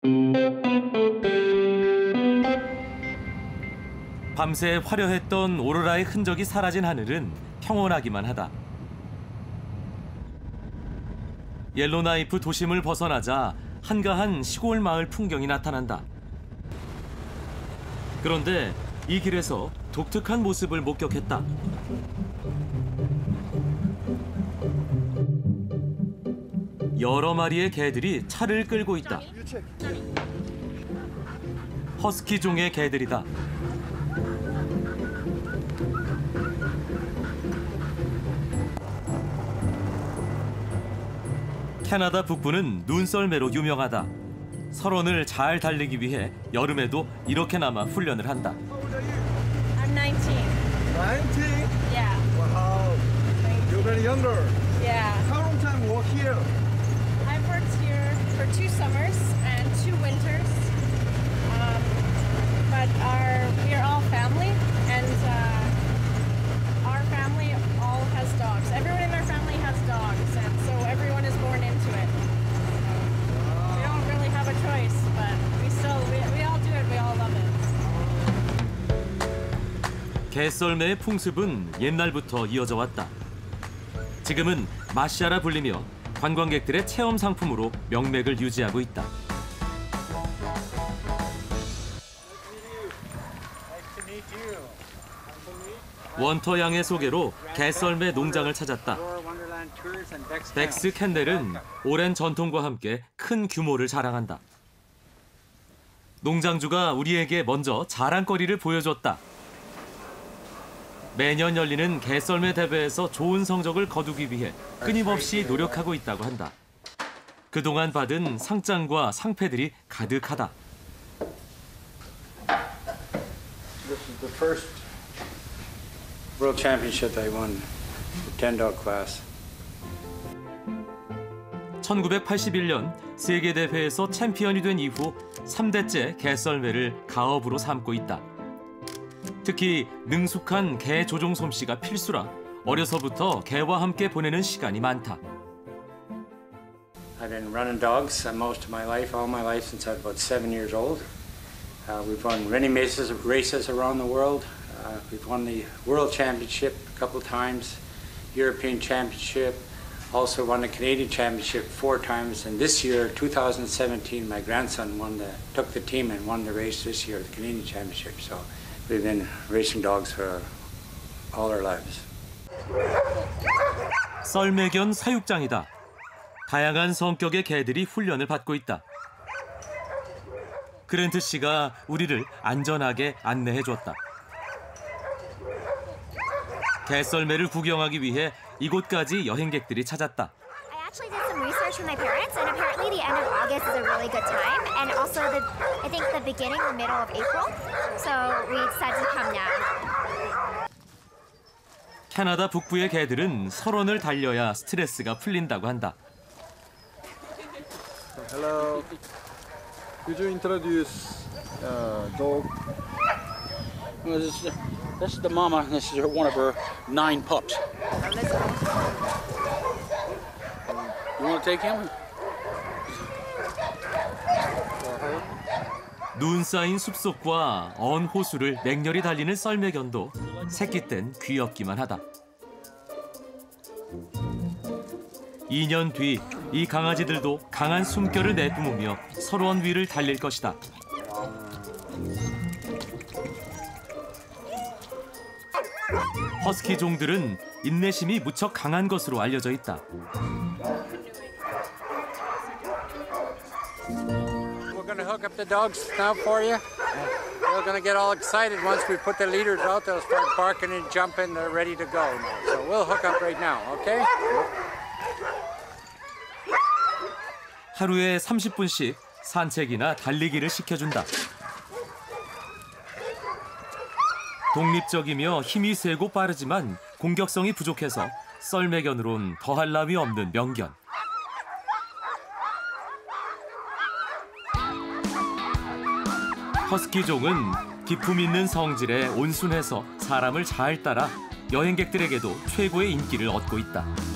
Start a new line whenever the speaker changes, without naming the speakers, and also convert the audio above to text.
밤새 화려했던 오로라의 흔적이 사라진 하늘은 평온하기만 하다. 옐로나이프 도심을 벗어나자 한가한 시골 마을 풍경이 나타난다. 그런데 이 길에서 독특한 모습을 목격했다. 여러 마리의 개들이 차를 끌고 있다. 허스키 종의 개들이다. 캐나다 북부는 눈썰매로 유명하다. 설원을 잘 달리기 위해 여름에도 이렇게나마 훈련을 한다.
I'm 19.
19?
Yeah.
Wow. You're very younger.
Yeah.
How long time work here?
I've worked here for 2 summers and 2 winters. But we are all family, and our family all has dogs. Everyone in our family has dogs, and so everyone is born into it. We don't really have a choice, but we all do it. We all love it.
개썰매의 풍습은 옛날부터 이어져 왔다. 지금은 마샤라 불리며 관광객들의 체험 상품으로 명맥을 유지하고 있다. 원터 양의 소개로 개썰매 농장을 찾았다. 벡스 캔넬은 오랜 전통과 함께 큰 규모를 자랑한다. 농장주가 우리에게 먼저 자랑거리를 보여줬다. 매년 열리는 개썰매 대회에서 좋은 성적을 거두기 위해 끊임없이 노력하고 있다고 한다. 그동안 받은 상장과 상패들이 가득하다.
This is the first World Championship I won, the 10-dog class.
1981년 세계대회에서 챔피언이 된 이후 3대째 개썰매를 가업으로 삼고 있다. 특히 능숙한 개 조종 솜씨가 필수라 어려서부터 개와 함께 보내는 시간이 많다.
I've been running dogs most of my life, all my life since I was about 7 years old. We've won many races around the world. We've won the World Championship a couple of times, European Championship, also won the Canadian Championship 4 times. And this year, 2017, my grandson took the team and won the race this year, the Canadian Championship. So we've been racing dogs for all our lives.
썰매견 사육장이다. 다양한 성격의 개들이 훈련을 받고 있다. 그랜트 씨가 우리를 안전하게 안내해줬다. 개썰매를 구경하기 위해 이곳까지 여행객들이 찾았다.
I actually did some research with my parents, and apparently the end of August is a really good time, and also I think the beginning, the middle of April. So we decided to come now.
캐나다 북부의 개들은 설원을 달려야 스트레스가 풀린다고 한다.
Hello. Could you introduce dog?
Well, this is the mama. This is one of her 9 pups. You want to take him?
눈 쌓인 숲속과 언 호수를 맹렬히 달리는 썰매견도 새끼 땐 귀엽기만 하다. 2년 뒤 이 강아지들도 강한 숨결을 내뿜으며 설원 위를 달릴 것이다. 허스키 종들은 인내심이 무척 강한 것으로 알려져 있다.
We're going to hook up the dogs now for you. They're going to get all excited once we put the leaders out. They'll start barking and jumping. They're ready to go now. So we'll hook up right now, okay?
하루에 30분씩 산책이나 달리기를 시켜준다. 독립적이며 힘이 세고 빠르지만 공격성이 부족해서 썰매견으론 더할 나위 없는 명견. 허스키종은 기품 있는 성질에 온순해서 사람을 잘 따라 여행객들에게도 최고의 인기를 얻고 있다.